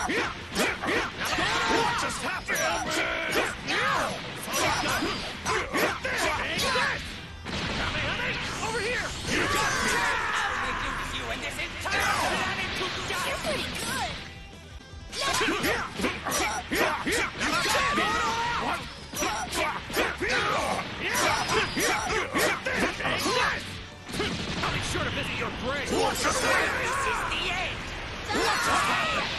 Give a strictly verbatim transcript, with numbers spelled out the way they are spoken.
What just happened? Over here! You got me! I'll reduce you and this entire planet to dust! You're pretty good! I'll be sure to visit your grave! This is the end! What just happened?